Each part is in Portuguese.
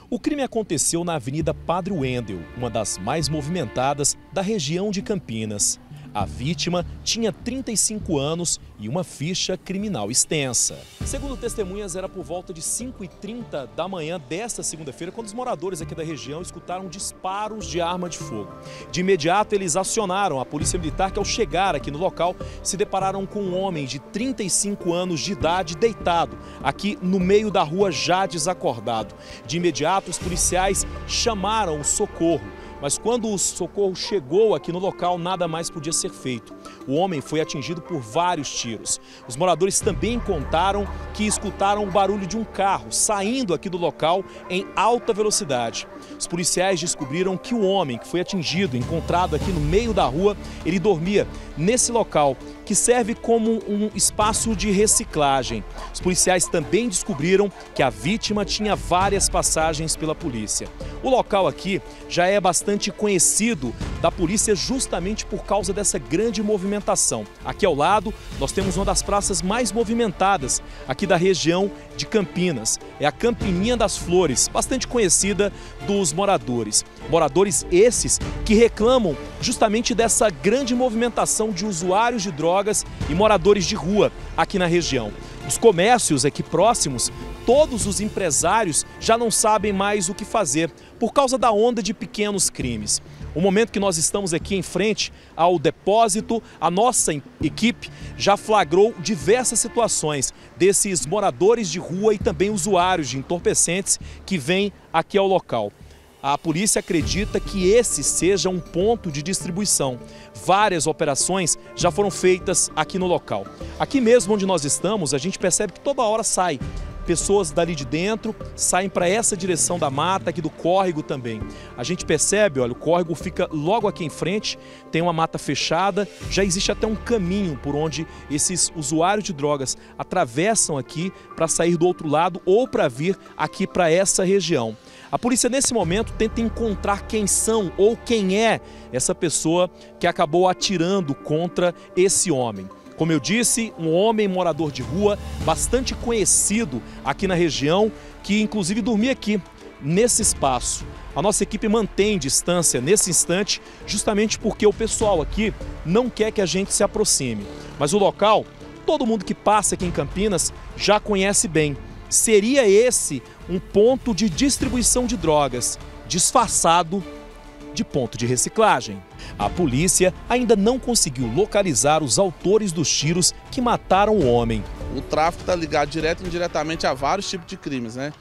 O crime aconteceu na Avenida Padre Wendel, uma das mais movimentadas da região de Campinas. A vítima tinha 35 anos e uma ficha criminal extensa. Segundo testemunhas, era por volta de 5h30 da manhã desta segunda-feira, quando os moradores aqui da região escutaram disparos de arma de fogo. De imediato, eles acionaram a polícia militar, que ao chegar aqui no local, se depararam com um homem de 35 anos de idade deitado, aqui no meio da rua, já desacordado. De imediato, os policiais chamaram o socorro. Mas quando o socorro chegou aqui no local, nada mais podia ser feito. O homem foi atingido por vários tiros. Os moradores também contaram que escutaram o barulho de um carro saindo aqui do local em alta velocidade. Os policiais descobriram que o homem que foi atingido, encontrado aqui no meio da rua, ele dormia nesse local, que serve como um espaço de reciclagem. Os policiais também descobriram que a vítima tinha várias passagens pela polícia. O local aqui já é bastante conhecido da polícia justamente por causa dessa grande movimentação. Aqui ao lado nós temos uma das praças mais movimentadas aqui da região de Campinas. É a Campininha das Flores, bastante conhecida dos moradores. Moradores esses que reclamam justamente dessa grande movimentação de usuários de drogas e moradores de rua aqui na região. Os comércios aqui próximos, todos os empresários já não sabem mais o que fazer por causa da onda de pequenos crimes. O momento que nós estamos aqui em frente ao depósito, a nossa equipe já flagrou diversas situações desses moradores de rua e também usuários de entorpecentes que vêm aqui ao local. A polícia acredita que esse seja um ponto de distribuição. Várias operações já foram feitas aqui no local. Aqui mesmo onde nós estamos, a gente percebe que toda hora sai pessoas dali de dentro, saem para essa direção da mata, aqui do córrego também. A gente percebe, olha, o córrego fica logo aqui em frente, tem uma mata fechada, já existe até um caminho por onde esses usuários de drogas atravessam aqui para sair do outro lado ou para vir aqui para essa região. A polícia, nesse momento, tenta encontrar quem são ou quem é essa pessoa que acabou atirando contra esse homem. Como eu disse, um homem morador de rua, bastante conhecido aqui na região, que inclusive dormia aqui, nesse espaço. A nossa equipe mantém distância nesse instante, justamente porque o pessoal aqui não quer que a gente se aproxime. Mas o local, todo mundo que passa aqui em Campinas já conhece bem. Seria esse um ponto de distribuição de drogas, disfarçado de ponto de reciclagem. A polícia ainda não conseguiu localizar os autores dos tiros que mataram o homem. O tráfico está ligado direto e indiretamente a vários tipos de crimes, né?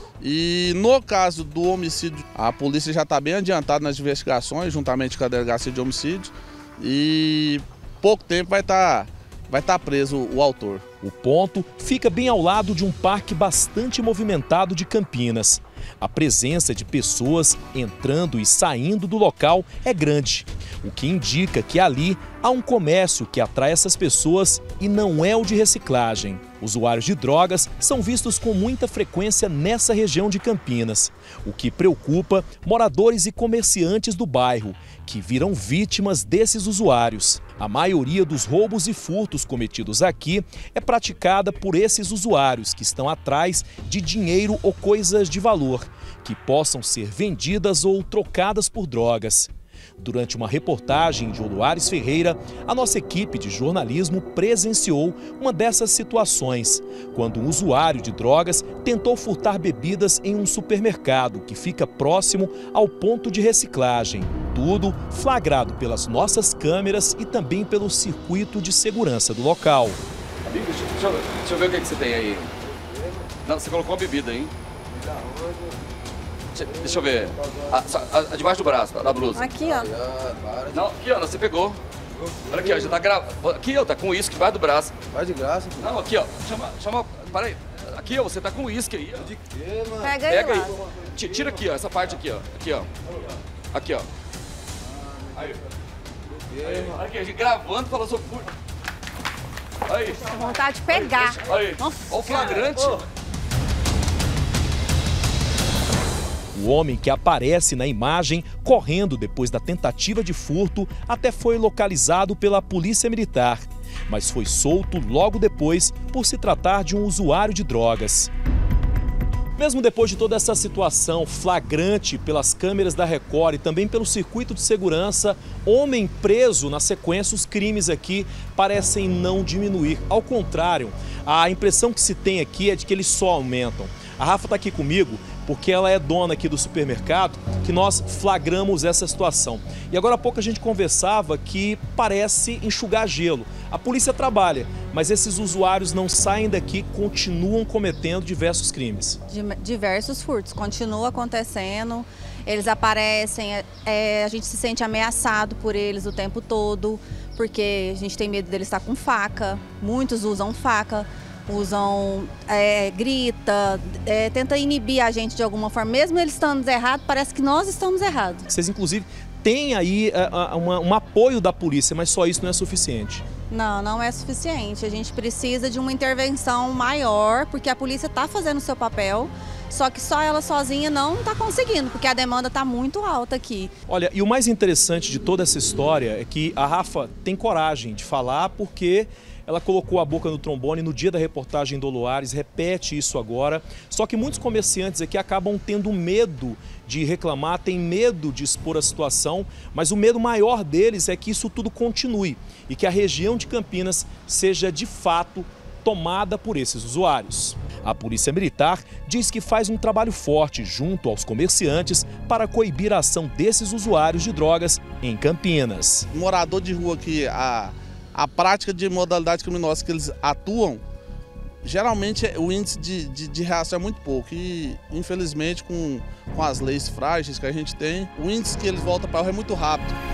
E no caso do homicídio, a polícia já está bem adiantada nas investigações, juntamente com a delegacia de homicídio, e pouco tempo vai estar preso o autor. O ponto fica bem ao lado de um parque bastante movimentado de Campinas. A presença de pessoas entrando e saindo do local é grande, o que indica que ali há um comércio que atrai essas pessoas e não é o de reciclagem. Usuários de drogas são vistos com muita frequência nessa região de Campinas, o que preocupa moradores e comerciantes do bairro, que viram vítimas desses usuários. A maioria dos roubos e furtos cometidos aqui é praticada por esses usuários que estão atrás de dinheiro ou coisas de valor, que possam ser vendidas ou trocadas por drogas. Durante uma reportagem de Oluares Ferreira, a nossa equipe de jornalismo presenciou uma dessas situações, quando um usuário de drogas tentou furtar bebidas em um supermercado que fica próximo ao ponto de reciclagem. Tudo flagrado pelas nossas câmeras e também pelo circuito de segurança do local. Amigo, deixa eu ver o que você tem aí. Não, você colocou a bebida, hein? Deixa eu ver. Debaixo do braço, da blusa. Aqui, ó. Não, aqui, ó, você pegou. Olha aqui, ó, já tá gravando. Aqui, ó, tá com uísque debaixo do braço. Vai de graça. Não, aqui, ó. Chama. Para aí. Aqui, ó, você tá com uísque aí, ó. De quê, mano? Pega aí. Tira aqui, ó, essa parte aqui, ó. Aqui, ó. Aqui, ó. Aí. Olha aqui, a gente gravando, falou sobre furto. Aí. Tô com vontade de pegar. Aí. Nossa, olha o flagrante. O homem que aparece na imagem correndo depois da tentativa de furto até foi localizado pela polícia militar, mas foi solto logo depois por se tratar de um usuário de drogas. Mesmo depois de toda essa situação flagrante pelas câmeras da Record e também pelo circuito de segurança, homem preso na sequência, os crimes aqui parecem não diminuir. Ao contrário, a impressão que se tem aqui é de que eles só aumentam. A Rafa está aqui comigo porque ela é dona aqui do supermercado, que nós flagramos essa situação. E agora há pouco a gente conversava que parece enxugar gelo. A polícia trabalha, mas esses usuários não saem daqui, continuam cometendo diversos crimes. Diversos furtos, continua acontecendo, eles aparecem, a gente se sente ameaçado por eles o tempo todo, porque a gente tem medo deles estar com faca, muitos usam faca. Grita, tenta inibir a gente de alguma forma. Mesmo eles estando errados, parece que nós estamos errados. Vocês, inclusive, têm aí um apoio da polícia, mas só isso não é suficiente. Não, não é suficiente. A gente precisa de uma intervenção maior, porque a polícia está fazendo o seu papel, só que só ela sozinha não está conseguindo, porque a demanda está muito alta aqui. Olha, e o mais interessante de toda essa história é que a Rafa tem coragem de falar, porque ela colocou a boca no trombone no dia da reportagem do Loares, repete isso agora. Só que muitos comerciantes aqui acabam tendo medo de reclamar, têm medo de expor a situação, mas o medo maior deles é que isso tudo continue e que a região de Campinas seja de fato tomada por esses usuários. A Polícia Militar diz que faz um trabalho forte junto aos comerciantes para coibir a ação desses usuários de drogas em Campinas. Morador de rua que a prática de modalidade criminosa que eles atuam, geralmente o índice de reação é muito pouco. E, infelizmente, com as leis frágeis que a gente tem, o índice que eles voltam para o é muito rápido.